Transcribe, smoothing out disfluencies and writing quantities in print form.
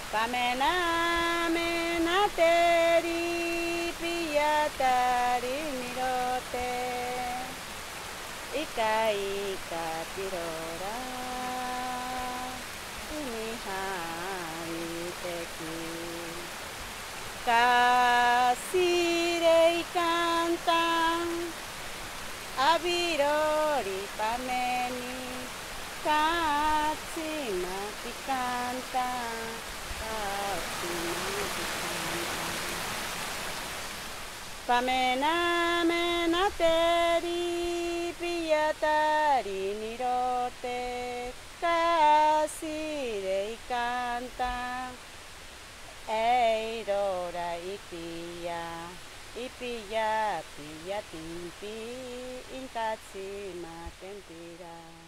Pamena mena teri piatari nirote ika ika tirora inihari teki kasire ikantan abirori pameni katsima ikantan Pamena mena teri piatari nirote kasire ikanta eirora ipia ipia pia timpi inkatsima tempira